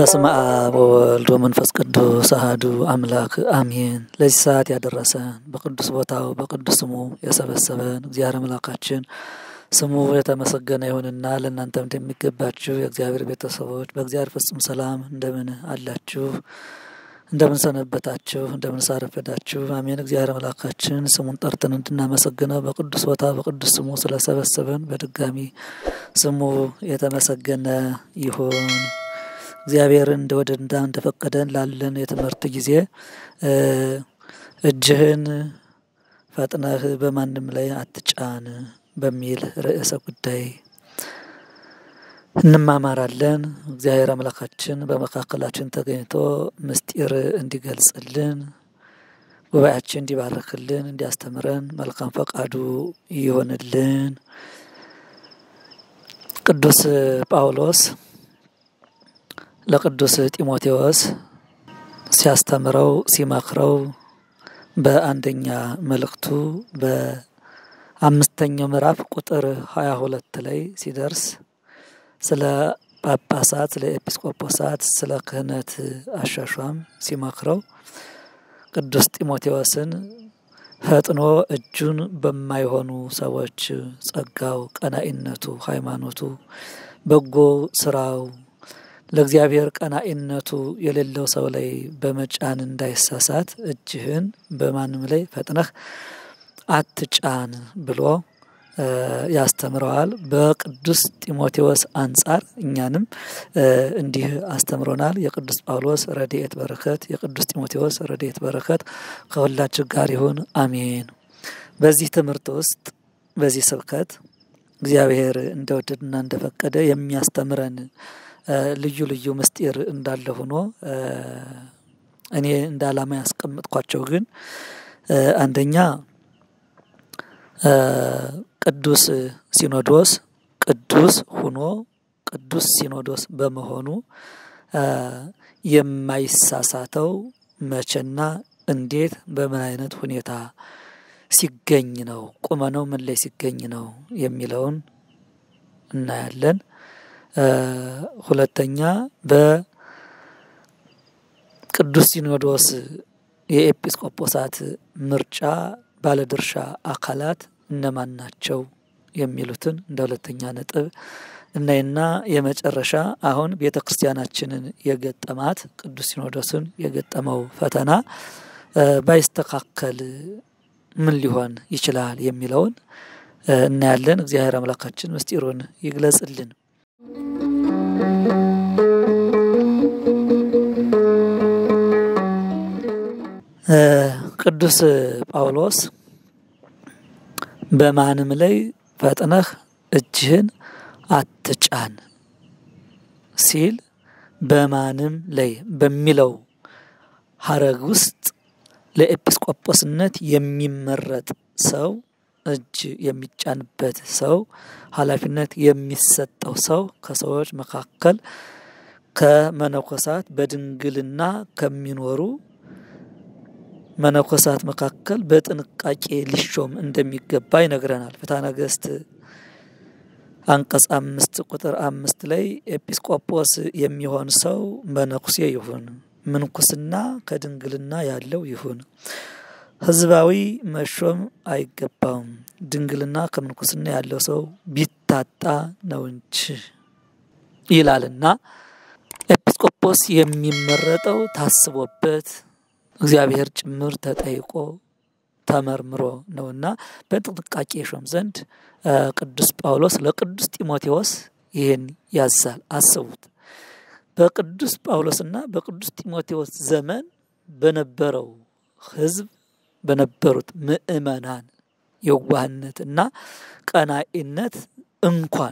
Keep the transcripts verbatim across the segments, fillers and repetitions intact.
በስመ አብ ወወልድ ወመንፈስ ቅዱስ አሐዱ አምላክ አሜን። ለዚህ ሰዓት ያደረሰን በቅዱስ ቦታው በቅዱስ ስሙ የሰበሰበን እግዚአብሔር አምላካችን ስሙ የተመሰገነ ይሁንና ለእናንተም እንደሚገባችሁ የእግዚአብሔር ቤተሰቦች በእግዚአብሔር ፍጹም ሰላም እንደምን አላችሁ? እንደምን ሰነበታችሁ? እንደምን ሳረፈዳችሁ? አሜን። እግዚአብሔር አምላካችን ስሙን ጠርተን እንድናመሰግነው በቅዱስ ቦታ በቅዱስ ስሙ ስለሰበሰበን በድጋሚ ስሙ የተመሰገነ ይሁን። እግዚአብሔር እንደወደደና እንደፈቀደን ላለን የትምህርት ጊዜ እጅህን ፈጥነህ በማንም ላይ አትጫን በሚል ርዕሰ ጉዳይ እንማማራለን። እግዚአብሔር አምላካችን በመካከላችን ተገኝቶ ምስጢር እንዲገልጽልን ጉባኤያችን እንዲባርክልን እንዲያስተምረን መልካም ፈቃዱ ይሆንልን። ቅዱስ ጳውሎስ ለቅዱስ ጢሞቴዎስ ሲያስተምረው ሲመክረው በአንደኛ መልእክቱ በአምስተኛው ምዕራፍ ቁጥር ሃያ ሁለት ላይ ሲደርስ ስለ ጳጳሳት ስለ ኤጲስቆጶሳት ስለ ክህነት አሻሻም ሲመክረው ቅዱስ ጢሞቴዎስን ፈጥኖ እጁን በማይሆኑ ሰዎች ጸጋው ቀናኢነቱ ሃይማኖቱ በጎ ስራው ለእግዚአብሔር ቀናኢነቱ የሌለው ሰው ላይ በመጫን እንዳይሳሳት እጅህን በማንም ላይ ፈጥነህ አትጫን ብሎ ያስተምረዋል። በቅዱስ ጢሞቴዎስ አንጻር እኛንም እንዲህ አስተምሮናል። የቅዱስ ጳውሎስ ረድኤት በረከት የቅዱስ ጢሞቴዎስ ረድኤት በረከት ከሁላችን ጋር ይሁን አሜን። በዚህ ትምህርት ውስጥ በዚህ ስብከት እግዚአብሔር እንደወደደና እንደፈቀደ የሚያስተምረን ልዩ ልዩ ምስጢር እንዳለ ሆኖ እኔ እንደ ዓላማ ያስቀምጥኳቸው ግን አንደኛ ቅዱስ ሲኖዶስ ቅዱስ ሆኖ ቅዱስ ሲኖዶስ በመሆኑ የማይሳሳተው መቼና እንዴት በምን አይነት ሁኔታ ሲገኝ ነው ቁመናው ምን ላይ ሲገኝ ነው የሚለውን እናያለን። ሁለተኛ በቅዱስ ሲኖዶስ የኤጲስቆጶሳት ምርጫ ባለድርሻ አካላት እነማን ናቸው የሚሉትን እንደ ሁለተኛ ነጥብ እናይና የመጨረሻ አሁን ቤተክርስቲያናችንን የገጠማት ቅዱስ ሲኖዶስን የገጠመው ፈተና ባይስተካከል ምን ሊሆን ይችላል የሚለውን እናያለን። እግዚአብሔር አምላካችን ምስጢሩን ይግለጽልን። ቅዱስ ጳውሎስ በማንም ላይ ፈጥነህ እጅህን አትጫን ሲል በማንም ላይ በሚለው ሐረግ ውስጥ ለኤጲስቆጶስነት የሚመረጥ ሰው እጅ የሚጫንበት ሰው ኃላፊነት የሚሰጠው ሰው ከሰዎች መካከል ከመነኮሳት በድንግልና ከሚኖሩ መነኮሳት መካከል በጥንቃቄ ሊሾም እንደሚገባ ይነግረናል። ፍትሐ ነገሥት አንቀጽ አምስት ቁጥር አምስት ላይ ኤጲስቆጶስ የሚሆን ሰው መነኩሴ ይሁን፣ ምንኩስና ከድንግልና ያለው ይሁን፣ ህዝባዊ መሾም አይገባውም፣ ድንግልና ከምንኩስና ያለው ሰው ቢታጣ ነው እንጂ ይላልና ኤጲስቆጶስ የሚመረጠው ታስቦበት እግዚአብሔር ጭምር ተጠይቆ ተመርምሮ ነውና በጥንቃቄ ሾም ዘንድ ቅዱስ ጳውሎስ ለቅዱስ ጢሞቴዎስ ይሄን ያዛል። አስቡት በቅዱስ ጳውሎስና በቅዱስ ጢሞቴዎስ ዘመን በነበረው ህዝብ በነበሩት ምእመናን የዋህነትና ቀናኢነት እንኳን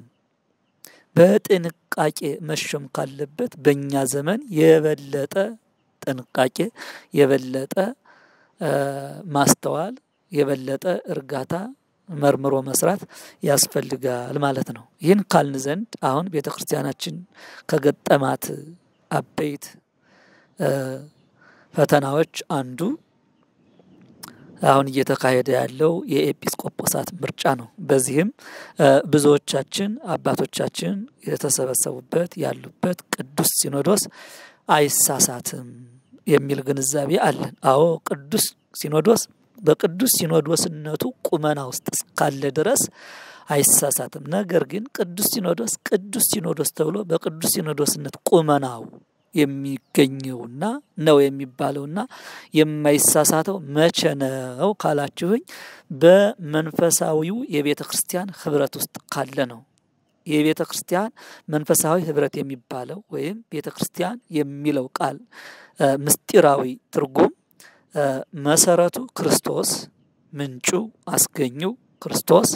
በጥንቃቄ መሾም ካለበት በእኛ ዘመን የበለጠ ጥንቃቄ የበለጠ ማስተዋል የበለጠ እርጋታ መርምሮ መስራት ያስፈልጋል ማለት ነው። ይህን ካልን ዘንድ አሁን ቤተክርስቲያናችን ከገጠማት አበይት ፈተናዎች አንዱ አሁን እየተካሄደ ያለው የኤጲስቆጶሳት ምርጫ ነው። በዚህም ብዙዎቻችን አባቶቻችን የተሰበሰቡበት ያሉበት ቅዱስ ሲኖዶስ አይሳሳትም የሚል ግንዛቤ አለን። አዎ ቅዱስ ሲኖዶስ በቅዱስ ሲኖዶስነቱ ቁመና ውስጥ እስካለ ድረስ አይሳሳትም። ነገር ግን ቅዱስ ሲኖዶስ ቅዱስ ሲኖዶስ ተብሎ በቅዱስ ሲኖዶስነት ቁመናው የሚገኘውና ነው የሚባለውና የማይሳሳተው መቼ ነው ካላችሁኝ በመንፈሳዊው የቤተ ክርስቲያን ህብረት ውስጥ ካለ ነው። የቤተ ክርስቲያን መንፈሳዊ ህብረት የሚባለው ወይም ቤተ ክርስቲያን የሚለው ቃል ምስጢራዊ ትርጉም መሰረቱ ክርስቶስ፣ ምንጩ አስገኙ ክርስቶስ፣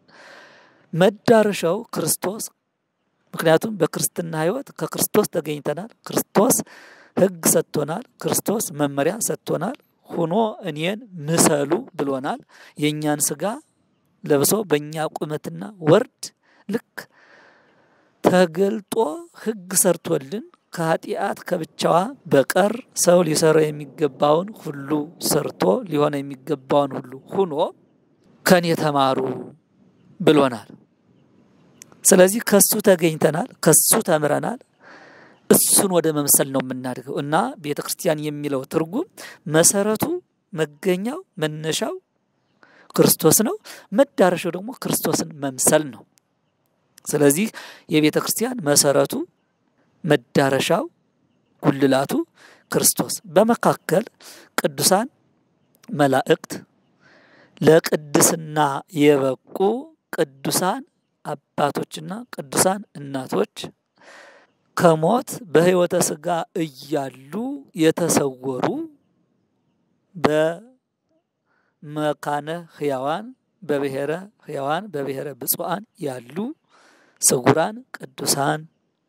መዳረሻው ክርስቶስ። ምክንያቱም በክርስትና ህይወት ከክርስቶስ ተገኝተናል። ክርስቶስ ህግ ሰጥቶናል። ክርስቶስ መመሪያ ሰጥቶናል። ሆኖ እኔን ምሰሉ ብሎናል። የኛን ስጋ ለብሶ በእኛ ቁመትና ወርድ ልክ ተገልጦ ህግ ሰርቶልን ከኃጢአት ከብቻዋ በቀር ሰው ሊሰራ የሚገባውን ሁሉ ሰርቶ ሊሆን የሚገባውን ሁሉ ሆኖ ከኔ ተማሩ ብሎናል። ስለዚህ ከሱ ተገኝተናል፣ ከሱ ተምረናል። እሱን ወደ መምሰል ነው የምናድገው እና ቤተክርስቲያን የሚለው ትርጉም መሰረቱ መገኛው መነሻው ክርስቶስ ነው። መዳረሻው ደግሞ ክርስቶስን መምሰል ነው። ስለዚህ የቤተክርስቲያን መሰረቱ መዳረሻው ጉልላቱ ክርስቶስ፣ በመካከል ቅዱሳን መላእክት፣ ለቅድስና የበቁ ቅዱሳን አባቶችና ቅዱሳን እናቶች ከሞት በህይወተ ስጋ እያሉ የተሰወሩ በመካነ ህያዋን በብሔረ ህያዋን በብሔረ ብፁዓን ያሉ ስጉራን ቅዱሳን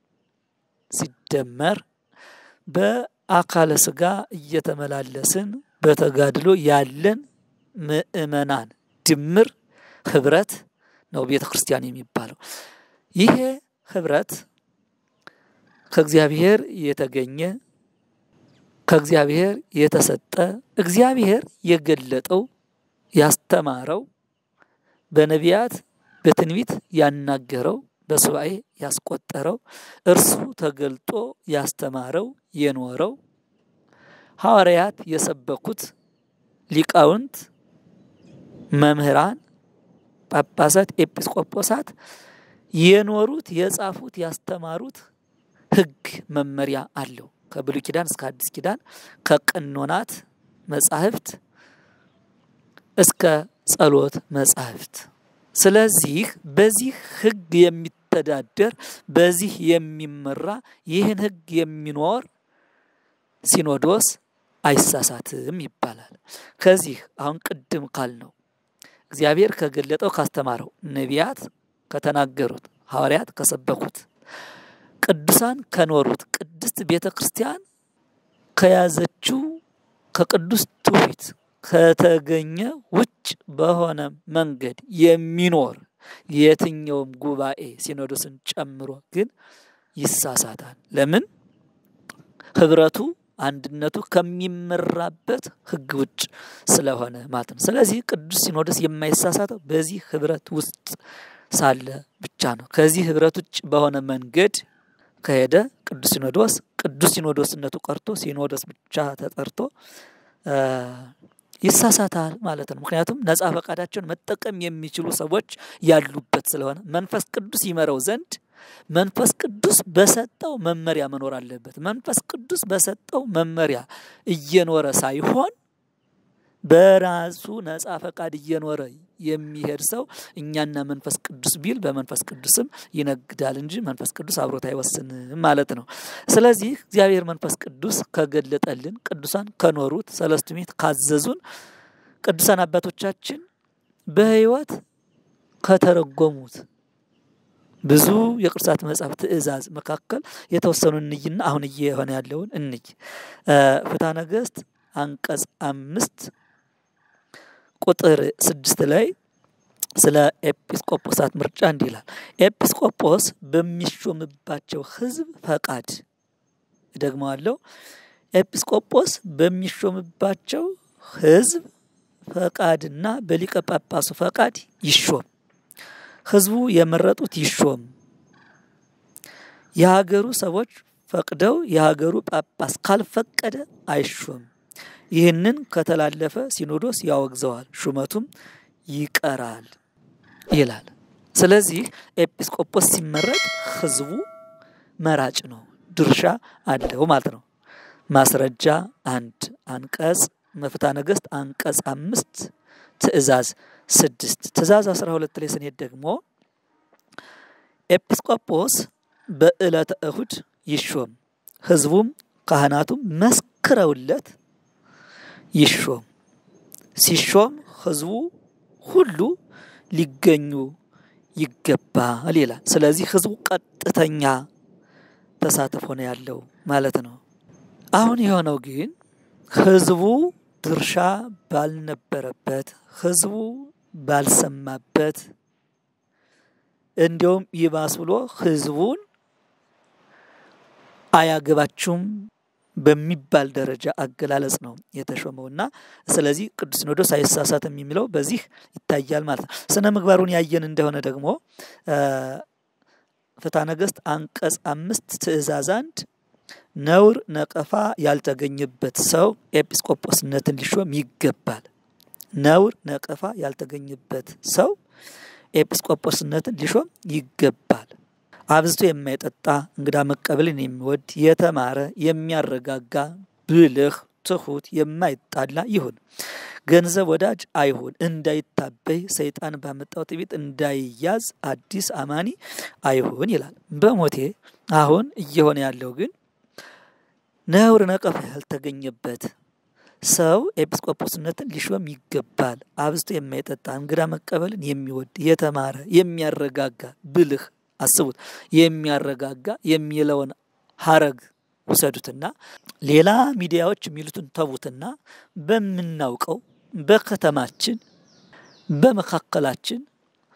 ሲደመር በአካለ ስጋ እየተመላለስን በተጋድሎ ያለን ምእመናን ድምር ህብረት ነው ቤተክርስቲያን የሚባለው። ይሄ ህብረት ከእግዚአብሔር የተገኘ ከእግዚአብሔር የተሰጠ እግዚአብሔር የገለጠው ያስተማረው በነቢያት በትንቢት ያናገረው በሱባኤ ያስቆጠረው እርሱ ተገልጦ ያስተማረው የኖረው ሐዋርያት የሰበኩት ሊቃውንት መምህራን ጳጳሳት ኤጲስቆጶሳት የኖሩት የጻፉት ያስተማሩት ህግ መመሪያ አለው። ከብሉይ ኪዳን እስከ አዲስ ኪዳን ከቀኖናት መጻሕፍት እስከ ጸሎት መጻሕፍት። ስለዚህ በዚህ ህግ የሚተዳደር በዚህ የሚመራ ይህን ህግ የሚኖር ሲኖዶስ አይሳሳትም ይባላል። ከዚህ አሁን ቅድም ካልነው እግዚአብሔር ከገለጠው ካስተማረው ነቢያት ከተናገሩት ሐዋርያት ከሰበኩት ቅዱሳን ከኖሩት ቅድስት ቤተክርስቲያን ከያዘችው ከቅዱስ ትውፊት ከተገኘ ውጭ በሆነ መንገድ የሚኖር የትኛውም ጉባኤ ሲኖዶስን ጨምሮ ግን ይሳሳታል። ለምን? ህብረቱ አንድነቱ ከሚመራበት ህግ ውጭ ስለሆነ ማለት ነው። ስለዚህ ቅዱስ ሲኖዶስ የማይሳሳተው በዚህ ህብረት ውስጥ ሳለ ብቻ ነው። ከዚህ ህብረት ውጭ በሆነ መንገድ ከሄደ ቅዱስ ሲኖዶስ ቅዱስ ሲኖዶስነቱ ቀርቶ ሲኖዶስ ብቻ ተጠርቶ ይሳሳታል ማለት ነው። ምክንያቱም ነፃ ፈቃዳቸውን መጠቀም የሚችሉ ሰዎች ያሉበት ስለሆነ መንፈስ ቅዱስ ይመራው ዘንድ መንፈስ ቅዱስ በሰጠው መመሪያ መኖር አለበት። መንፈስ ቅዱስ በሰጠው መመሪያ እየኖረ ሳይሆን በራሱ ነፃ ፈቃድ እየኖረ የሚሄድ ሰው እኛና መንፈስ ቅዱስ ቢል በመንፈስ ቅዱስም ይነግዳል እንጂ መንፈስ ቅዱስ አብሮት አይወስንም ማለት ነው። ስለዚህ እግዚአብሔር መንፈስ ቅዱስ ከገለጠልን ቅዱሳን ከኖሩት ሰለስቱ ምዕት ካዘዙን ቅዱሳን አባቶቻችን በህይወት ከተረጎሙት ብዙ የቅዱሳት መጻሕፍት ትእዛዝ መካከል የተወሰኑ እንይና አሁን እየሆነ ያለውን እንይ። ፍትሐ ነገሥት አንቀጽ አምስት ቁጥር ስድስት ላይ ስለ ኤጲስቆጶሳት ምርጫ እንዲህ ይላል። ኤጲስቆጶስ በሚሾምባቸው ህዝብ ፈቃድ ደግሞአለው ኤጲስቆጶስ በሚሾምባቸው ህዝብ ፈቃድና በሊቀ ጳጳሱ ፈቃድ ይሾም። ህዝቡ የመረጡት ይሾም። የሀገሩ ሰዎች ፈቅደው የሀገሩ ጳጳስ ካልፈቀደ አይሾም። ይህንን ከተላለፈ ሲኖዶስ ያወግዘዋል፣ ሹመቱም ይቀራል ይላል። ስለዚህ ኤጲስቆጶስ ሲመረጥ ህዝቡ መራጭ ነው፣ ድርሻ አለው ማለት ነው። ማስረጃ አንድ አንቀጽ መፍትሐ ነገሥት አንቀጽ አምስት ትእዛዝ ስድስት ትእዛዝ አስራ ሁለት ላይ ስንሄድ ደግሞ ኤጲስቆጶስ በዕለተ እሁድ ይሾም፣ ህዝቡም ካህናቱም መስክረውለት ይሾም። ሲሾም ህዝቡ ሁሉ ሊገኙ ይገባል ይላል። ስለዚህ ህዝቡ ቀጥተኛ ተሳትፎ ነው ያለው ማለት ነው። አሁን የሆነው ግን ህዝቡ ድርሻ ባልነበረበት፣ ህዝቡ ባልሰማበት፣ እንዲያውም ይባስ ብሎ ህዝቡን አያገባችሁም በሚባል ደረጃ አገላለጽ ነው የተሾመውና ስለዚህ ቅዱስ ሲኖዶስ አይሳሳትም የሚለው በዚህ ይታያል ማለት ነው። ስነ ምግባሩን ያየን እንደሆነ ደግሞ ፍትሐ ነገሥት አንቀጽ አምስት ትእዛዝ አንድ ነውር ነቀፋ ያልተገኘበት ሰው ኤጲስቆጶስነትን ሊሾም ይገባል። ነውር ነቀፋ ያልተገኘበት ሰው ኤጲስቆጶስነትን ሊሾም ይገባል። አብዝቶ የማይጠጣ እንግዳ መቀበልን የሚወድ የተማረ የሚያረጋጋ ብልህ ትሁት የማይጣላ ይሁን። ገንዘብ ወዳጅ አይሁን። እንዳይታበይ ሰይጣን ባመጣው ትዕቢት እንዳይያዝ አዲስ አማኒ አይሁን ይላል። በሞቴ አሁን እየሆነ ያለው ግን ነውር ነቀፋ ያልተገኘበት ሰው ኤጲስቆጶስነትን ሊሾም ይገባል። አብዝቶ የማይጠጣ እንግዳ መቀበልን የሚወድ የተማረ የሚያረጋጋ ብልህ አስቡት፣ የሚያረጋጋ የሚለውን ሐረግ ወሰዱትና ሌላ ሚዲያዎች የሚሉትን ተውትና በመናውቀው በከተማችን በመካከላችን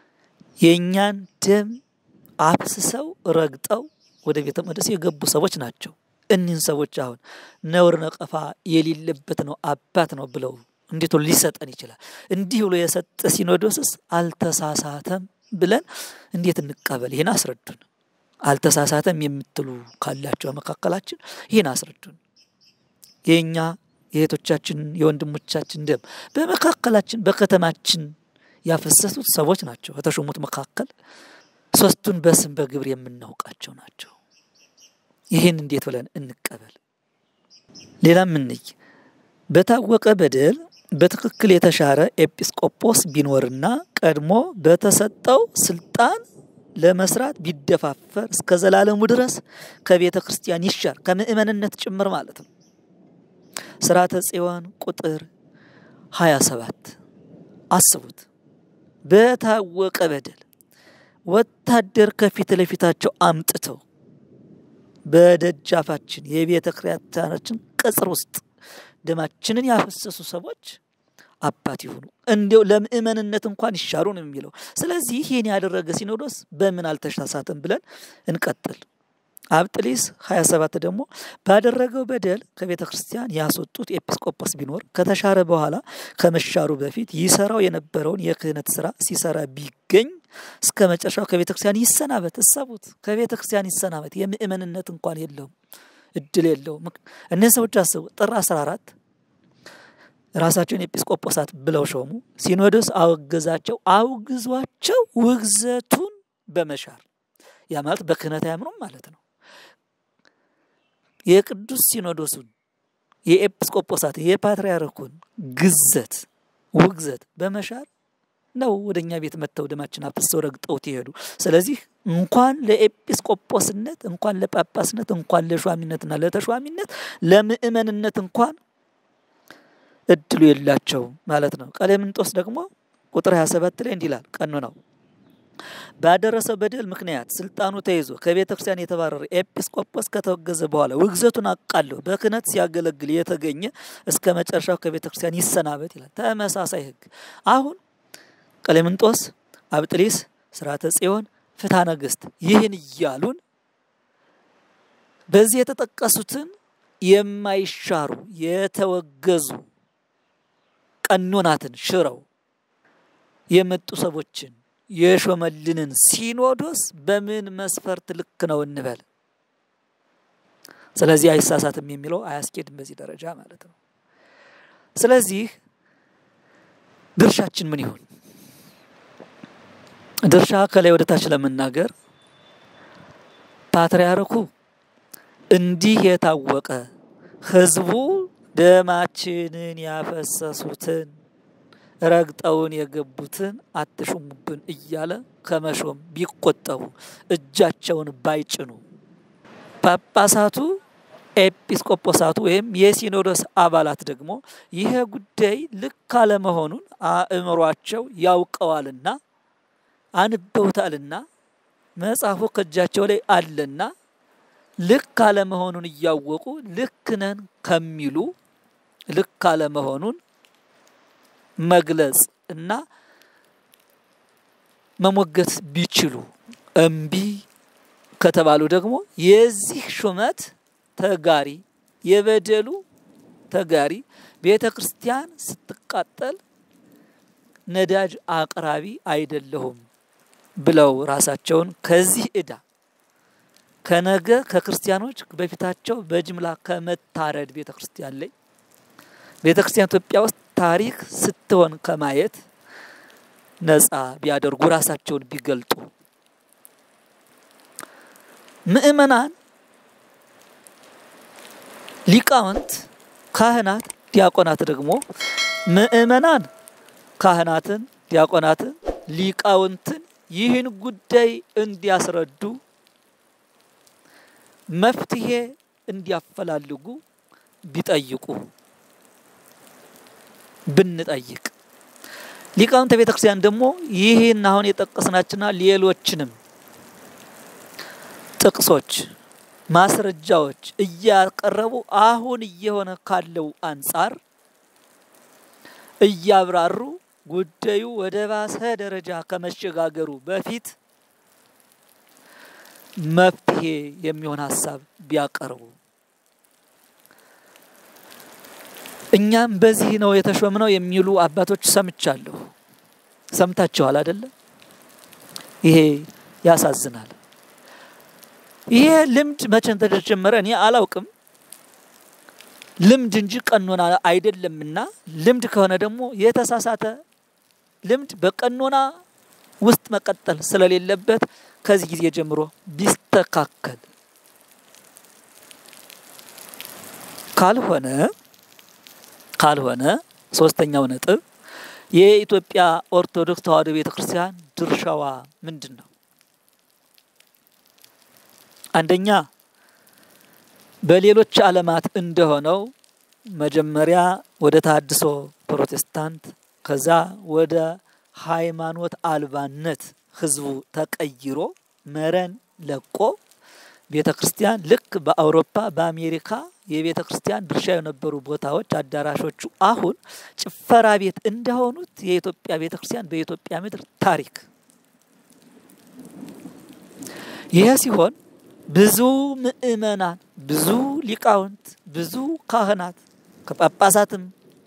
የኛን ደም አፍስሰው ረግጠው ወደ ቤተ መቅደስ የገቡ ሰዎች ናቸው። እኒህን ሰዎች አሁን ነውር ነቀፋ የሌለበት ነው አባት ነው ብለው እንዴት ሊሰጠን ይችላል? እንዲህ ብሎ የሰጠ ሲኖዶስስ አልተሳሳተም ብለን እንዴት እንቀበል? ይሄን አስረዱን። አልተሳሳተም የምትሉ ካላችሁ መካከላችን ይሄን አስረዱን። የኛ የእህቶቻችን የወንድሞቻችን ደም በመካከላችን በከተማችን ያፈሰሱት ሰዎች ናቸው። ከተሾሙት መካከል ሶስቱን በስም በግብር የምናውቃቸው ናቸው። ይሄን እንዴት ብለን እንቀበል? ሌላ ምን ነኝ በታወቀ በደል በትክክል የተሻረ ኤጲስቆጶስ ቢኖርና ቀድሞ በተሰጠው ስልጣን ለመስራት ቢደፋፈር እስከ ዘላለሙ ድረስ ከቤተ ክርስቲያን ይሻር ከምእመንነት ጭምር ማለት ነው። ሥርዓተ ጽዮን ቁጥር ሃያ ሰባት አስቡት። በታወቀ በደል ወታደር ከፊት ለፊታቸው አምጥተው በደጃፋችን የቤተ ክርስቲያናችን ቅጽር ውስጥ ደማችንን ያፈሰሱ ሰዎች አባት ይሁኑ፣ እንዴው ለምእመንነት እንኳን ይሻሩ ነው የሚለው። ስለዚህ ይሄን ያደረገ ሲኖዶስ በምን አልተሳሳተም ብለን እንቀጥል። አብጥሊስ ሃያ ሰባት ደግሞ ባደረገው በደል ከቤተ ክርስቲያን ያስወጡት ኤጲስቆጶስ ቢኖር ከተሻረ በኋላ ከመሻሩ በፊት ይሰራው የነበረውን የክህነት ስራ ሲሰራ ቢገኝ እስከ መጨረሻው ከቤተ ክርስቲያን ይሰናበት። እሰቡት፣ ከቤተ ክርስቲያን ይሰናበት። የምእመንነት እንኳን የለውም፣ እድል የለውም። እነዚህ ሰዎች አስቡ። ጥር አስራ አራት ራሳቸውን ኤጲስቆጶሳት ብለው ሾሙ። ሲኖዶስ አወገዛቸው። አውግዟቸው ውግዘቱን በመሻር ያ ማለት በክህነት አያምኑም ማለት ነው። የቅዱስ ሲኖዶሱን የኤጲስቆጶሳት የፓትርያርኩን ግዘት ውግዘት በመሻር ነው ወደኛ ቤት መተው ደማችን አፍሰው ረግጠውት ይሄዱ። ስለዚህ እንኳን ለኤጲስቆጶስነት እንኳን ለጳጳስነት እንኳን ለሿሚነትና ለተሿሚነት ለምእመንነት እንኳን እድሉ የላቸው ማለት ነው። ቀሌምንጦስ ደግሞ ቁጥር ሃያ ሰባት ላይ እንዲላል ቀኑ ነው ባደረሰው በደል ምክንያት ስልጣኑ ተይዞ ከቤተ ክርስቲያን የተባረረ ኤጲስቆጶስ ከተወገዘ በኋላ ውግዘቱን አቃለው በክህነት ሲያገለግል የተገኘ እስከ መጨረሻው ከቤተ ክርስቲያን ይሰናበት ይላል። ተመሳሳይ ህግ አሁን ቀሌምንጦስ፣ አብጥሊስ፣ ሥርዓተ ጽዮን፣ ፍትሐ ነገሥት ይህን ይያሉን በዚህ የተጠቀሱትን የማይሻሩ የተወገዙ ቀኖናትን ሽረው የመጡ ሰዎችን የሾመልንን ሲኖዶስ በምን መስፈርት ልክ ነው እንበል? ስለዚህ አይሳሳትም የሚለው አያስኬድም በዚህ ደረጃ ማለት ነው። ስለዚህ ድርሻችን ምን ይሁን? ድርሻ ከላይ ወደ ታች ለመናገር ፓትርያርኩ እንዲህ የታወቀ ህዝቡ ደማችንን ያፈሰሱትን ረግጠውን የገቡትን አትሹሙብን እያለ ከመሾም ቢቆጠቡ እጃቸውን ባይጭኑ ጳጳሳቱ ኤጲስቆጶሳቱ ወይም የሲኖዶስ አባላት ደግሞ ይሄ ጉዳይ ልክ አለ መሆኑን አእምሯቸው ያውቀዋልና አንበውታልና መጽሐፉ ከእጃቸው ላይ አለና ልክ አለ መሆኑን እያወቁ ልክ ነን ከሚሉ ልክ አለ መሆኑን መግለጽ እና መሞገት ቢችሉ እምቢ ከተባሉ ደግሞ የዚህ ሹመት ተጋሪ የበደሉ ተጋሪ ቤተክርስቲያን ስትቃጠል ነዳጅ አቅራቢ አይደለሁም ብለው ራሳቸውን ከዚህ እዳ ከነገ ከክርስቲያኖች በፊታቸው በጅምላ ከመታረድ ቤተክርስቲያን ላይ ቤተክርስቲያን ኢትዮጵያ ውስጥ ታሪክ ስትሆን ከማየት ነፃ ቢያደርጉ ራሳቸውን ቢገልጡ ምእመናን ሊቃውንት ካህናት ዲያቆናት ደግሞ ምእመናን ካህናትን ዲያቆናትን ሊቃውንትን ይህን ጉዳይ እንዲያስረዱ መፍትሄ እንዲያፈላልጉ ቢጠይቁ ብንጠይቅ ሊቃውንት ቤተክርስቲያን ደግሞ ይህን አሁን የጠቀስናችና ሌሎችንም ጥቅሶች ማስረጃዎች እያቀረቡ አሁን እየሆነ ካለው አንፃር እያብራሩ ጉዳዩ ወደ ባሰ ደረጃ ከመሸጋገሩ በፊት መፍትሄ የሚሆን ሐሳብ ቢያቀርቡ እኛም በዚህ ነው የተሾመነው የሚሉ አባቶች ሰምቻለሁ። ሰምታችኋል አይደል? ይሄ ያሳዝናል። ይሄ ልምድ መቼ ተጀመረ እኔ አላውቅም። ልምድ እንጂ ቀኖና አይደለምና ልምድ ከሆነ ደግሞ የተሳሳተ ልምድ በቀኖና ውስጥ መቀጠል ስለሌለበት ከዚህ ጊዜ ጀምሮ ቢስተካከል ካልሆነ ካልሆነ ሶስተኛው ነጥብ የኢትዮጵያ ኦርቶዶክስ ተዋሕዶ ቤተክርስቲያን ድርሻዋ ምንድነው? አንደኛ በሌሎች ዓለማት እንደሆነው መጀመሪያ ወደ ተሐድሶ ፕሮቴስታንት ከዛ ወደ ሃይማኖት አልባነት ህዝቡ ተቀይሮ መረን ለቆ ቤተክርስቲያን ልክ በአውሮፓ በአሜሪካ የቤተክርስቲያን ድርሻ የነበሩ ቦታዎች አዳራሾቹ አሁን ጭፈራ ቤት እንደሆኑት የኢትዮጵያ ቤተክርስቲያን በኢትዮጵያ ምድር ታሪክ ይሄ ሲሆን ብዙ ምእመናን ብዙ ሊቃውንት ብዙ ካህናት ከጳጳሳትም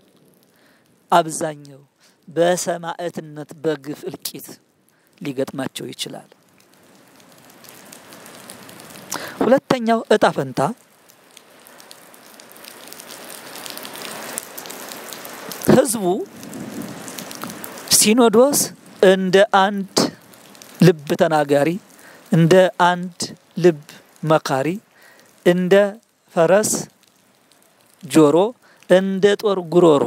አብዛኛው በሰማዕትነት በግፍ እልቂት ሊገጥማቸው ይችላል። ሁለተኛው እጣ ፈንታ ህዝቡ ሲኖዶስ እንደ አንድ ልብ ተናጋሪ እንደ አንድ ልብ መካሪ እንደ ፈረስ ጆሮ እንደ ጦር ጉሮሮ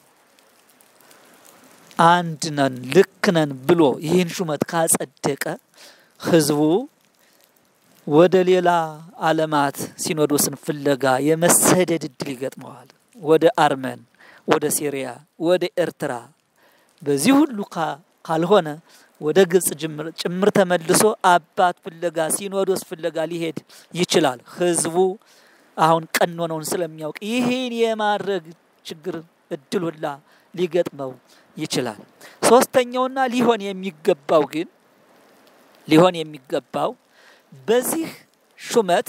አንድ ነን ልክ ነን ብሎ ይህን ሹመት ካጸደቀ ህዝቡ ወደ ሌላ ዓለማት ሲኖዶስን ፍለጋ የመሰደድ እድል ይገጥመዋል። ወደ አርመን ወደ ሲሪያ ወደ ኤርትራ በዚህ ሁሉ ካልሆነ ወደ ግብጽ ጭምር ተመልሶ አባት ፍለጋ ሲኖዶስ ፍለጋ ሊሄድ ይችላል። ህዝቡ አሁን ቀኖናውን ስለሚያውቅ ይሄን የማድረግ ችግር እድል ሁላ ሊገጥመው ይችላል። ሶስተኛውና ሊሆን የሚገባው ግን ሊሆን የሚገባው በዚህ ሹመት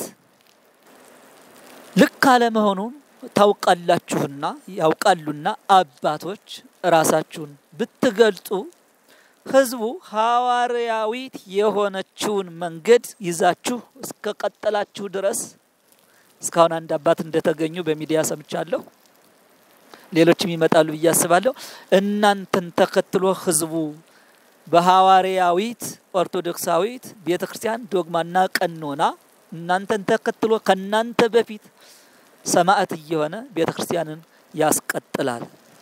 ልክ አለ መሆኑን ታውቃላችሁና ያውቃሉና አባቶች ራሳችሁን ብትገልጡ ህዝቡ ሐዋርያዊት የሆነችውን መንገድ ይዛችሁ እስከ ቀጠላችሁ ድረስ እስካሁን አንድ አባት እንደተገኙ በሚዲያ ሰምቻለሁ ሌሎችም ይመጣሉ ብያስባለሁ እናንተን ተከትሎ ህዝቡ በሐዋርያዊት ኦርቶዶክሳዊት ቤተክርስቲያን ዶግማና ቀኖና እናንተን ተከትሎ ከናንተ በፊት ሰማዕት የሆነ ቤተክርስቲያንን ያስቀጥላል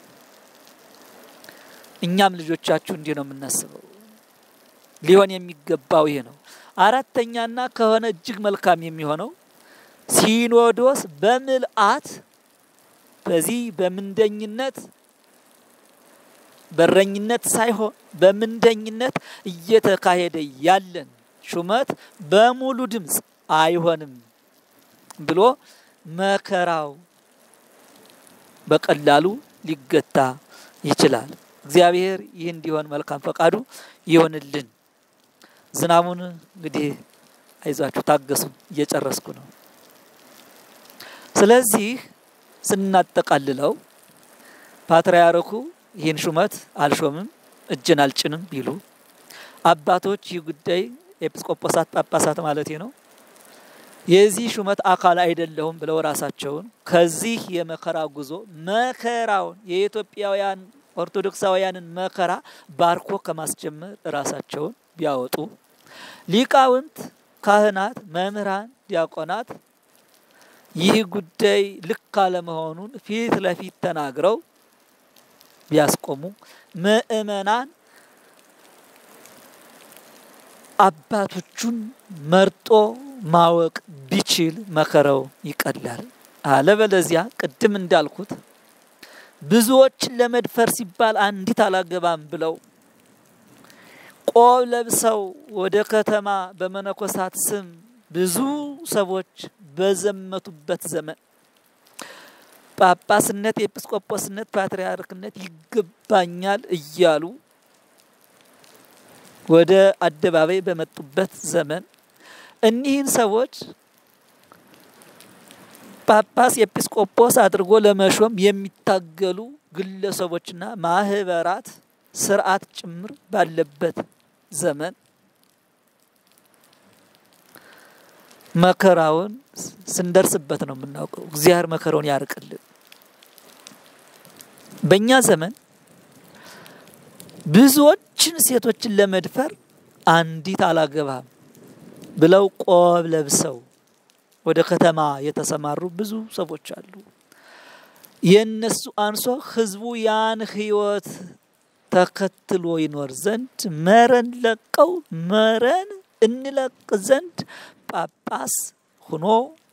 እኛም ልጆቻችሁ እንዲህ ነው የምናስበው ሊሆን የሚገባው ይሄ ነው አራተኛና ከሆነ እጅግ መልካም የሚሆነው ሲኖዶስ በምልአት በዚህ በምንደኝነት በረኝነት ሳይሆን በምንደኝነት እየተካሄደ ያለን ሹመት በሙሉ ድምጽ አይሆንም ብሎ መከራው በቀላሉ ሊገታ ይችላል እግዚአብሔር ይህ እንዲሆን መልካም ፈቃዱ ይሆንልን ዝናሙን እንግዲህ አይዟችሁ ታገሱ እየጨረስኩ ነው ስለዚህ ስናጠቃልለው ፓትርያርኩ ይህን ሹመት አልሾምም እጅን አልጭንም ቢሉ አባቶች ይጉዳይ ኤጲስቆጶሳት ጳጳሳት ማለት ነው የዚህ ሹመት አካል አይደለም ብለው ራሳቸውን ከዚህ የመከራ ጉዞ መከራውን የኢትዮጵያውያን ኦርቶዶክሳውያንን መከራ ባርኮ ከማስጀመር ራሳቸውን ቢያወጡ ሊቃውንት ካህናት መምህራን ዲያቆናት ይህ ጉዳይ ልክ አለመሆኑን ፊት ለፊት ተናግረው ቢያስቆሙ ምእመናን አባቶቹን መርጦ ማወቅ ቢችል መከራው ይቀላል አለበለዚያ ቅድም እንዳልኩት ብዙዎች ለመድፈር ሲባል አንዲት አላገባም ብለው ቆብ ለብሰው ወደ ከተማ በመነኮሳት ስም ብዙ ሰዎች በዘመቱበት ዘመን ጳጳስነት ኤጲስቆጶስነት ፓትርያርክነት ይገባኛል እያሉ ወደ አደባባይ በመጡበት ዘመን እኒህን ሰዎች ጳጳስ ኤጲስቆጶስ አድርጎ ለመሾም የሚታገሉ ግለሰቦችና ማህበራት ስርዓት ጭምር ባለበት ዘመን መከራውን ስንደርስበት ነው የምናውቀው እግዚአብሔር መከራውን ያርቅልን በእኛ ዘመን ብዙዎችን ሴቶችን ለመድፈር አንዲት አላገባም ብለው ቆብ ለብሰው ወደ ከተማ የተሰማሩ ብዙ ሰዎች አሉ የነሱ አንሶ ህዝቡ ያን ህይወት ተከትሎ ይኖር ዘንድ መረን ለቀው መረን እንለቅ ዘንድ ጳጳስ ሆኖ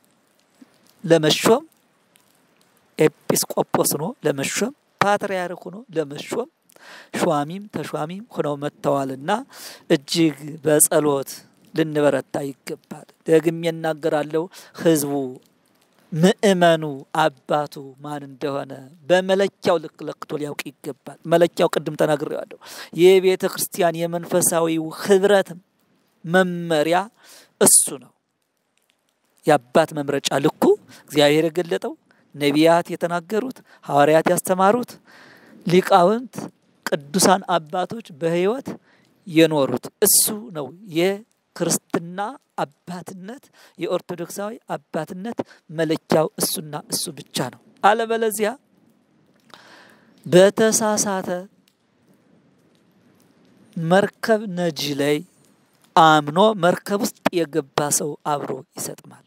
ለመሾም ኤጲስቆጶስ ሆኖ ለመሾም ፓትርያርክ ሆኖ ለመሾም ሿሚም ተሿሚም ሆነው መተዋልና እጅግ በጸሎት ልንበረታ ይገባል ደግሜ እናገራለሁ ህዝቡ ምእመኑ አባቱ ማን እንደሆነ በመለኪያው ልክ ለክቶ ሊያውቅ ይገባል መለኪያው ቅድም ተናግሬዋለሁ የቤተ ክርስቲያን የመንፈሳዊው ህብረት መመሪያ እሱ ነው ያባት መምረጫ ልኩ እግዚአብሔር የገለጠው ነቢያት የተናገሩት ሐዋርያት ያስተማሩት ሊቃውንት ቅዱሳን አባቶች በህይወት የኖሩት እሱ ነው የክርስትና አባትነት የኦርቶዶክሳዊ አባትነት መለኪያው እሱና እሱ ብቻ ነው አለበለዚያ በተሳሳተ መርከብ ነጂ ላይ አምኖ መርከብ ውስጥ የገባ ሰው አብሮ ይሰጥማል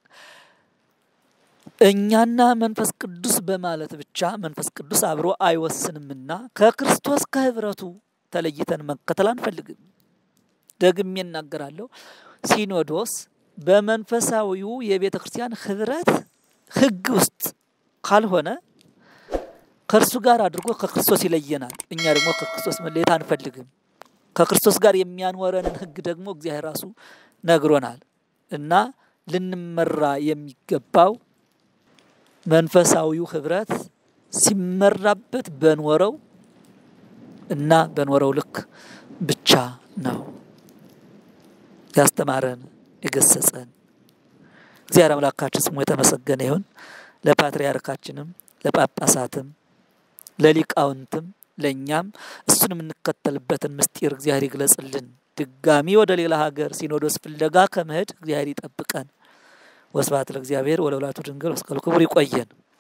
እኛና መንፈስ ቅዱስ በማለት ብቻ መንፈስ ቅዱስ አብሮ አይወስንምና ከክርስቶስ ከህብረቱ ተለይተን መከተል አንፈልግም ደግሜ እናገራለሁ ሲኖዶስ በመንፈሳዊው የቤተ ክርስቲያን ህብረት ህግ ውስጥ ካልሆነ ከርሱ ጋር አድርጎ ከክርስቶስ ይለየናል እኛ ደግሞ ከክርስቶስ መለየት አንፈልግም ከክርስቶስ ጋር የሚያኖረንን ህግ ደግሞ እግዚአብሔር ራሱ ነግሮናል እና ልንመራ የሚገባው መንፈሳዊው ህብረት ሲመራበት በኖረው እና በኖረው ልክ ብቻ ነው ያስተማረን የገሰጸን እግዚአብሔር አምላካችን ስሙ የተመሰገነ ይሁን ለፓትርያርካችንም ለጳጳሳትም ለሊቃውንትም ለኛም እሱን የምንከተልበትን ምስጢር እግዚአብሔር ይግለጽልን ድጋሚ ወደ ሌላ ሀገር ሲኖዶስ ፍለጋ ከመሄድ እግዚአብሔር ይጠብቀን ወስብሐት ለእግዚአብሔር ወለወላዲቱ ድንግል ወለመስቀሉ ክቡር ይቆየን